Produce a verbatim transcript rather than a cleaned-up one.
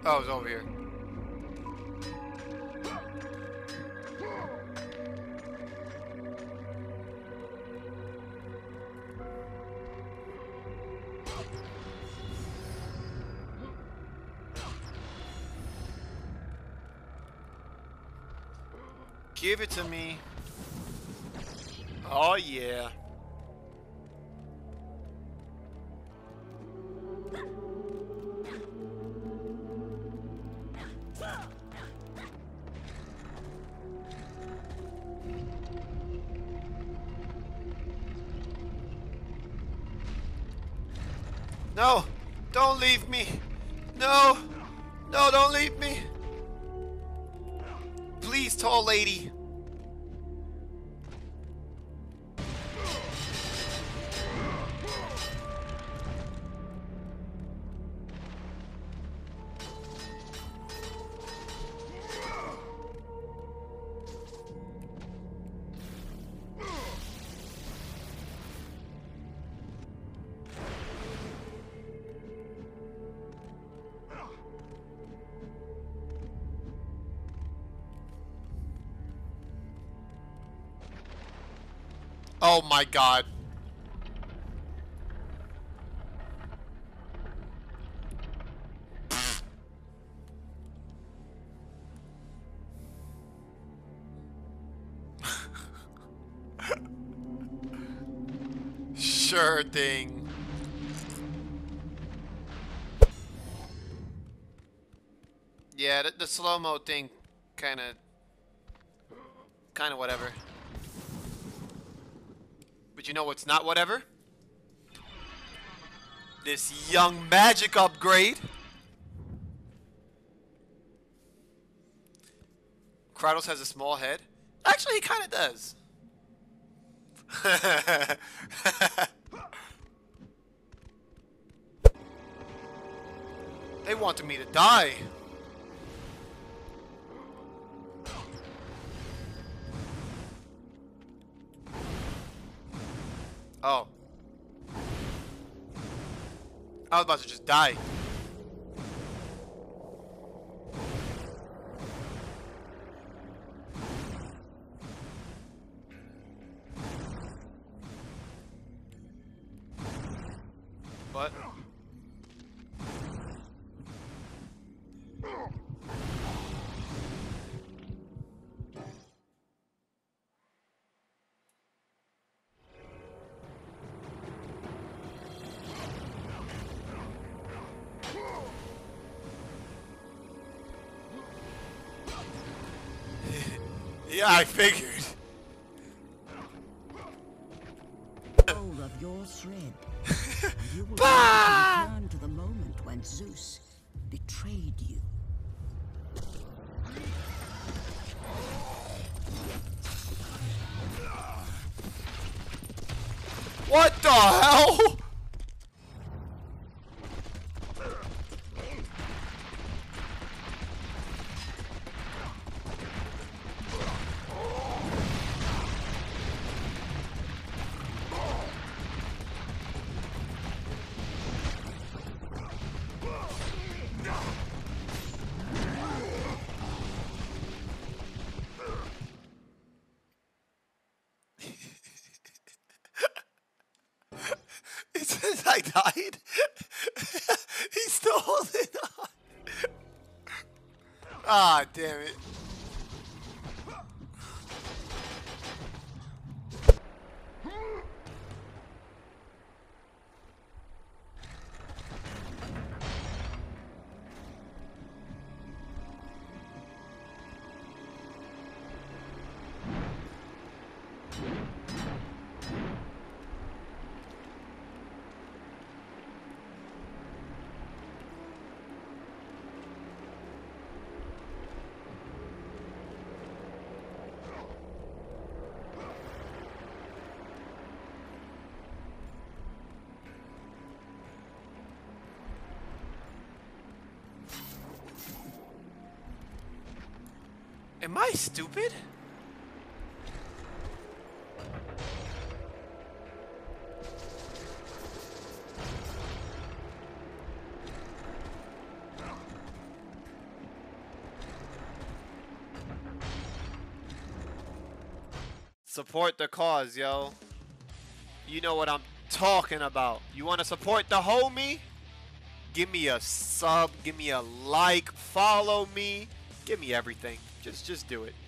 Oh, it's over here. Give it to me. Oh, yeah. No! Don't leave me! No! No, don't leave me! Please, tall lady! Oh my god. Sure thing. Yeah, the, the slow-mo thing kind of kind of whatever. But you know what's not whatever? This young magic upgrade. Kratos has a small head. Actually, he kind of does. They wanted me to die. Oh. I was about to just die. What? Yeah, I figured. Hold of your thread. You will bah! return to the moment when Zeus betrayed you. What the hell? It says I died. He's still holding on. Ah, damn it. Am I stupid? Support the cause, yo. You know what I'm talking about. You want to support the homie? Give me a sub, give me a like, follow me, give me everything. Just just do it.